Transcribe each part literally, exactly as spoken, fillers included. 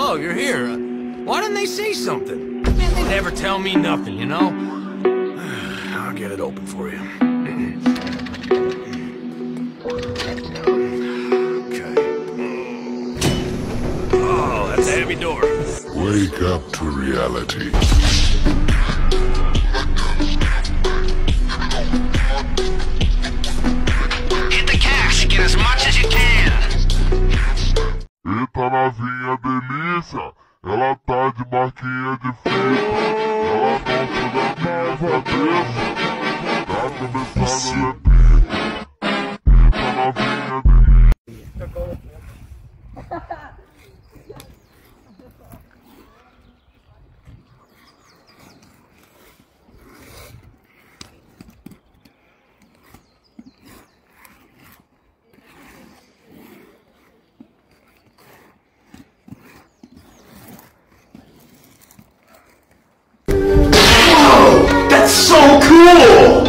Oh, you're here. Uh, why didn't they say something? Man, they never tell me nothing, you know? I'll get it open for you. Okay. Oh, that's a heavy door. Wake up to reality. Hit the cash, get as much as you can. Eita novinha delícia, ela tá de marquinha de fita, ela gosta da minha cabeça, tá começando a lepir. Eita novinha delícia. That's so cool!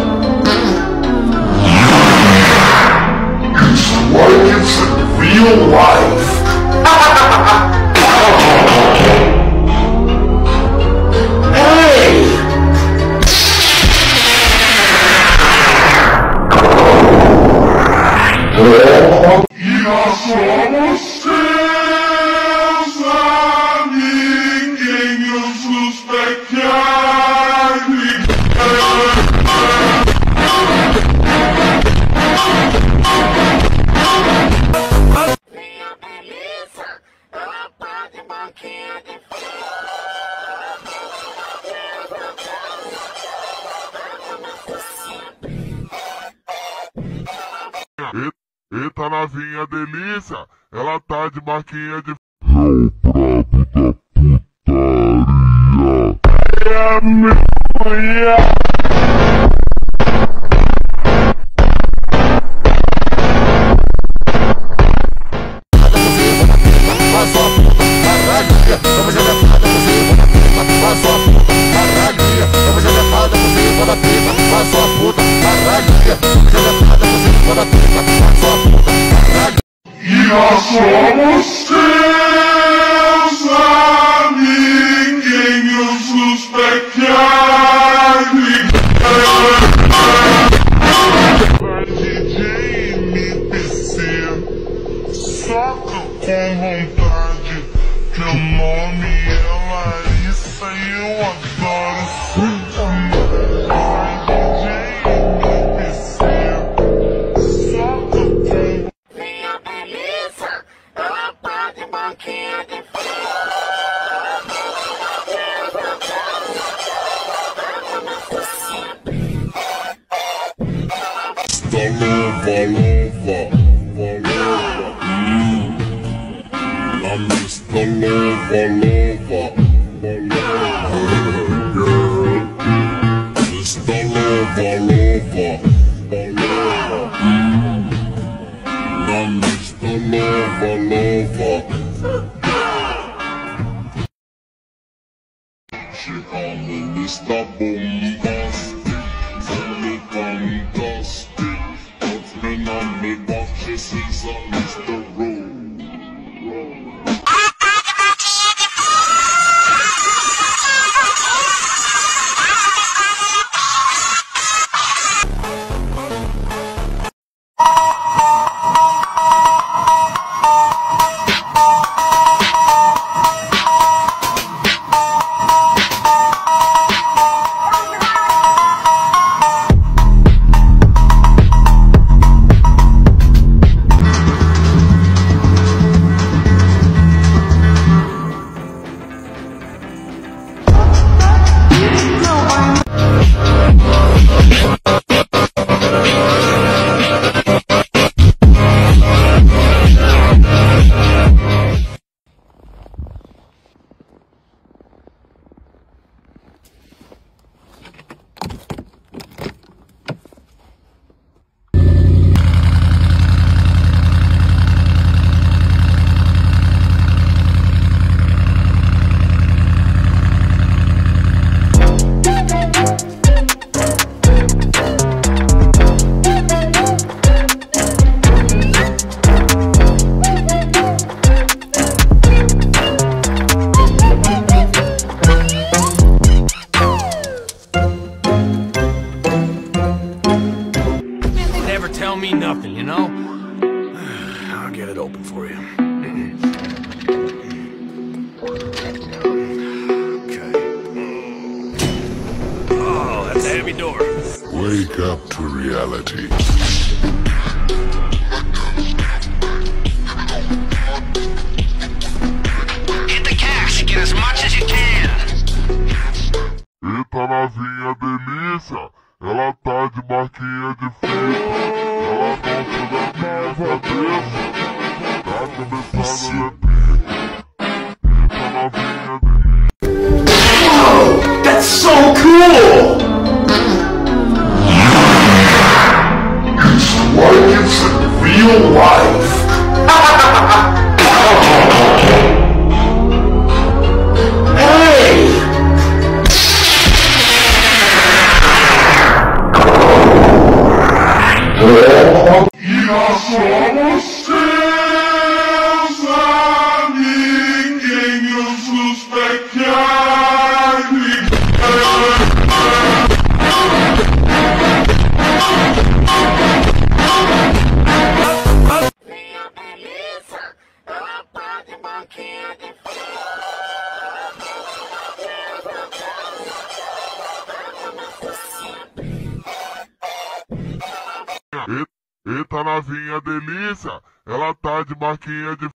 It's like it's in real life. Hey! E nós somos seus amiguinhos, os pequenos. Minha beleza, ela tá de banquinha de E- Eita novinha delícia, ela tá de marquinha de... É o brabo da putaria. É minha mulher. E nós somos seus amiguinhos, os pequenos. D J M P C, soca com vontade, que o nome é Larissa e eu adoro Vai D J M P C, soca com... minha beleza, ela tá de banquinha de Da lova, lova, lova, hum. A mista lova, lova, lova, mista lova, lova, lova, hum. A mista lova, lova. Chegamos nesta bombastic, fully fantastic. Open on me boxes, is on Mister Rowe. I'll get it open for you. Okay. Oh, that's a heavy door. Wake up to reality. Hit the cash, get as much as you can. Eita novinha delícia, ela tá de marquinha de fita. Ela gosta da minha cabeça. Tá começando a lepinha. Eita novinha delícia. That's so cool! It's like it's in real life. Hey! E nós somos seus amiguinhos dos pequenos. Minha beleza, ela tá de banquinha de E- Eita novinha delícia, ela tá de marquinha de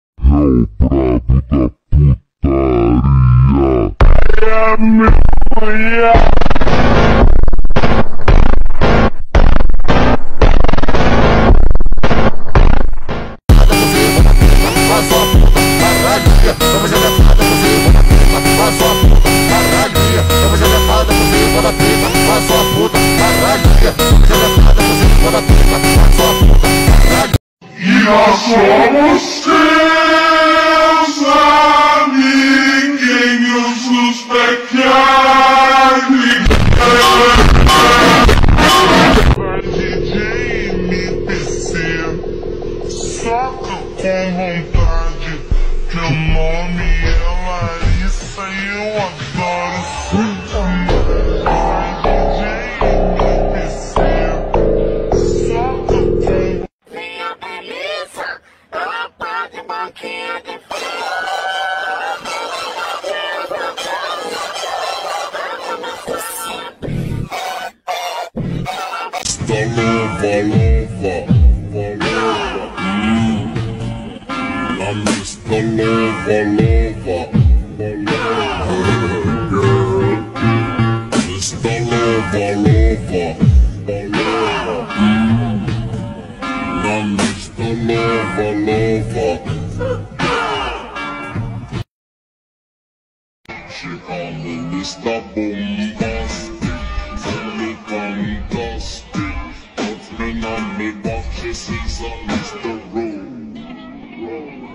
E nós somos seus amiguinhos dos pequenos. D J M P C, soca com vontade, que o nome é Larissa e eu adoro sua Vai D J M P C, soca com minha beleza, ela tá de banquinha de da lova, lova, lova, hum. Na mista lova, lova, lova, mista lova, lova, lova, hum. Na mista lova, lova. Chegando nesta bombastic, fully fantastic. Open on me boxes, is on Mister Rowe.